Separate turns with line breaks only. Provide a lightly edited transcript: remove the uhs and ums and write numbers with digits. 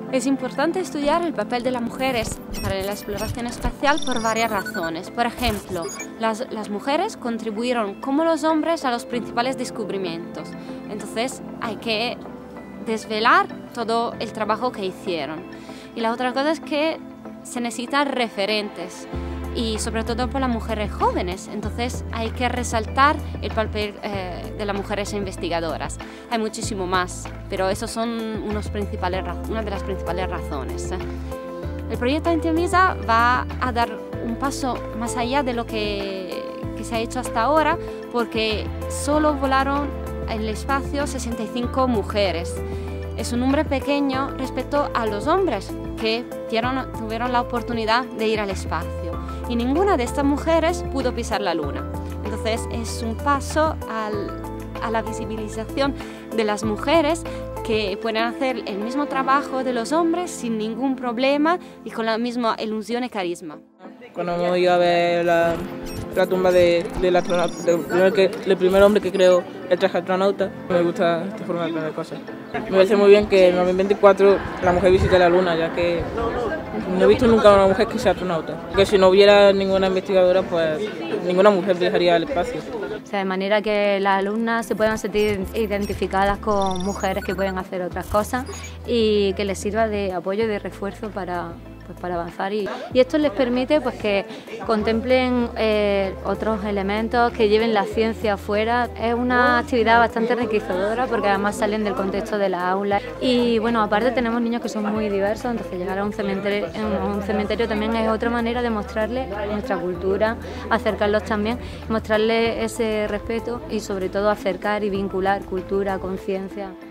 Es importante estudiar el papel de las mujeres para la exploración espacial por varias razones. Por ejemplo, las mujeres contribuyeron como los hombres a los principales descubrimientos. Entonces hay que desvelar todo el trabajo que hicieron. Y la otra cosa es que se necesitan referentes, y sobre todo por las mujeres jóvenes, entonces hay que resaltar el papel de las mujeres investigadoras. Hay muchísimo más, pero esos son una de las principales razones. El proyecto Antemisa va a dar un paso más allá de lo que se ha hecho hasta ahora, porque solo volaron en el espacio 65 mujeres. Es un número pequeño respecto a los hombres que tuvieron la oportunidad de ir al espacio. Y ninguna de estas mujeres pudo pisar la Luna. Entonces es un paso a la visibilización de las mujeres que pueden hacer el mismo trabajo de los hombres sin ningún problema y con la misma ilusión y carisma.
Cuando me iba a ver la tumba del primer hombre que creó el traje astronauta, me gusta esta forma de aprender cosas. Me parece muy bien que en 2024 la mujer visite la Luna, ya que no he visto nunca a una mujer que sea astronauta. Que si no hubiera ninguna investigadora, pues ninguna mujer viajaría al espacio.
O sea, de manera que las alumnas se puedan sentir identificadas con mujeres que pueden hacer otras cosas y que les sirva de apoyo y de refuerzo para avanzar, y esto les permite pues que contemplen otros elementos, que lleven la ciencia afuera. Es una actividad bastante enriquecedora porque además salen del contexto de la aula y bueno, aparte tenemos niños que son muy diversos, entonces llegar a un cementerio también es otra manera de mostrarles nuestra cultura, acercarlos también, mostrarles ese respeto y sobre todo acercar y vincular cultura, conciencia.